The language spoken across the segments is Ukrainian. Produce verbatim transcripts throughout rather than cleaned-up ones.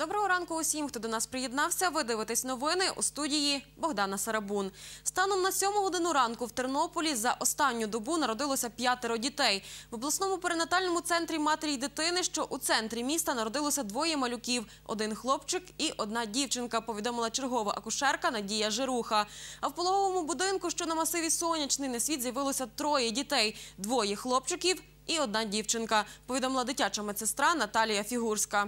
Доброго ранку усім, хто до нас приєднався. Ви дивитесь новини, у студії Богдана Сарабун. Станом на сьому годину ранку в Тернополі за останню добу народилося п'ятеро дітей. В обласному перинатальному центрі матері й дитини, що у центрі міста, народилося двоє малюків. Один хлопчик і одна дівчинка, повідомила чергова акушерка Надія Жируха. А в пологовому будинку, що на масиві Сонячний, на світ з'явилося троє дітей. Двоє хлопчиків і одна дівчинка, повідомила дитяча медсестра Наталія Фігурська.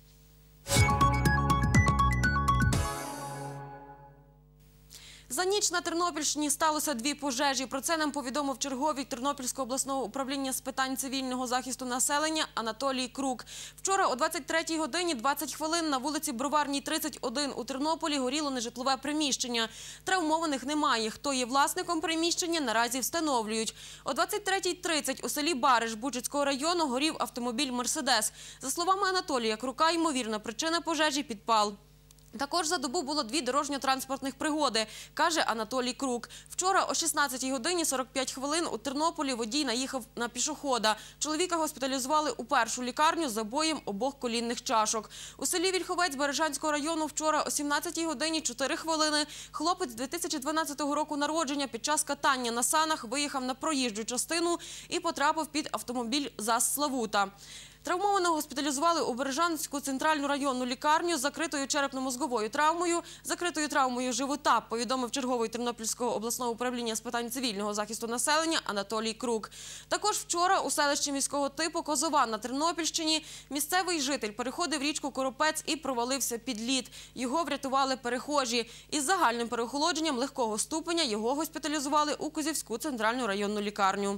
За ніч на Тернопільщині сталося дві пожежі. Про це нам повідомив черговий Тернопільського обласного управління з питань цивільного захисту населення Анатолій Крук. Вчора о двадцять третій годині двадцять хвилин на вулиці Броварній, тридцять один у Тернополі горіло нежитлове приміщення. Травмованих немає. Хто є власником приміщення, наразі встановлюють. О двадцять третій тридцять у селі Бариш Бучицького району горів автомобіль «Мерседес». За словами Анатолія Крука, ймовірна причина пожежі – підпал. Також за добу було дві дорожньо-транспортних пригоди, каже Анатолій Крук. Вчора о шістнадцятій годині сорок п'ять хвилин у Тернополі водій наїхав на пішохода. Чоловіка госпіталізували у першу лікарню з забоєм обох колінних чашок. У селі Вільховець Бережанського району вчора о сімнадцятій годині чотири хвилини хлопець дві тисячі дванадцятого року народження під час катання на санах виїхав на проїжджу частину і потрапив під автомобіль ЗАЗ-Славута. Травмованого госпіталізували у Бережанську центральну районну лікарню з закритою черепно-мозговою травмою, закритою травмою живота, повідомив черговий Тернопільського обласного управління з питань цивільного захисту населення Анатолій Крук. Також вчора у селищі міського типу Козова на Тернопільщині місцевий житель переходив річку Коропець і провалився під лід. Його врятували перехожі. Із загальним переохолодженням легкого ступеня його госпіталізували у Козівську центральну районну лікарню.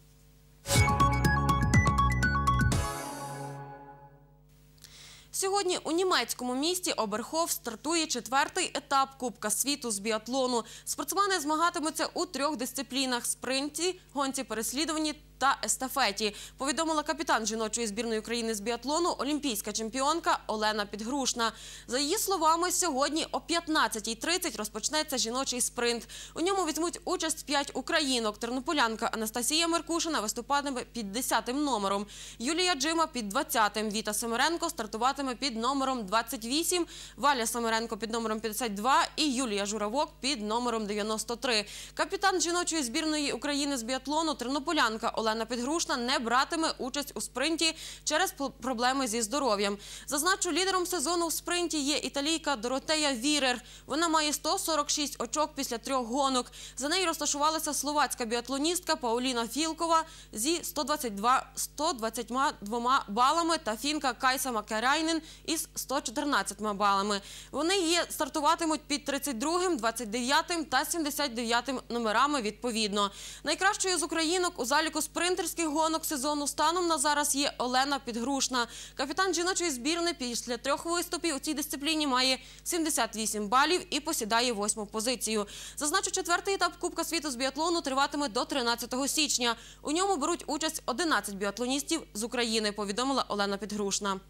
Сьогодні у німецькому місті Оберхоф стартує четвертий етап Кубка світу з біатлону. Спортсмени змагатимуться у трьох дисциплінах – спринті, гонці переслідуванні та естафеті, повідомила капітан жіночої збірної України з біатлону, олімпійська чемпіонка Олена Підгрушна. За її словами, сьогодні о п'ятнадцятій тридцять розпочнеться жіночий спринт. У ньому візьмуть участь п'ять українок. Тернополянка Анастасія Меркушина виступатиме під десятим номером, Юлія Джима під двадцятим, Віта Семеренко стартуватиме під номером двадцять вісім, Валя Семеренко під номером п'ятдесят два і Юлія Журавок під номером дев'яносто три. Капітан жіночої збірної України з біатлону, тернополянка Олена Олена Підгрушна не братиме участь у спринті через проблеми зі здоров'ям. Зазначу, лідером сезону в спринті є італійка Доротея Вірер. Вона має сто сорок шість очок після трьох гонок. За нею розташувалася словацька біатлоністка Пауліна Філкова зі сто двадцять двома балами та фінка Кайса Макерайнен із сто чотирнадцятьма балами. Вони є стартуватимуть під тридцять другим, двадцять дев'ятим та сімдесят дев'ятим номерами відповідно. Найкращою з українок у заліку спринтерських гонок сезону станом на зараз є Олена Підгрушна. Капітан жіночої збірної після трьох виступів у цій дисципліні має сімдесят вісім балів і посідає восьму позицію. Зазначу, четвертий етап Кубка світу з біатлону триватиме до тринадцятого січня. У ньому беруть участь одинадцять біатлоністів з України, повідомила Олена Підгрушна.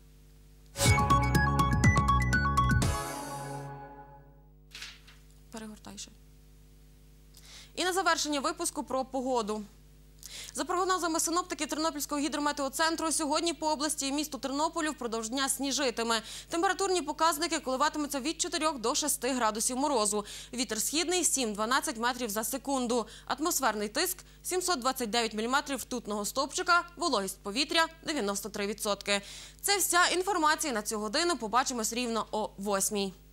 Перегортай ще. І на завершення випуску про погоду. За прогнозами синоптиків Тернопільського гідрометеоцентру, сьогодні по області і місту Тернополю впродовж дня сніжитиме. Температурні показники коливатимуться від чотирьох до шести градусів морозу. Вітер східний – сім-дванадцять метрів за секунду. Атмосферний тиск – сімсот двадцять дев'ять міліметрів ртутного стовпчика, вологість повітря – дев'яносто три відсотки. Це вся інформація на цю годину. Побачимось рівно о восьмій.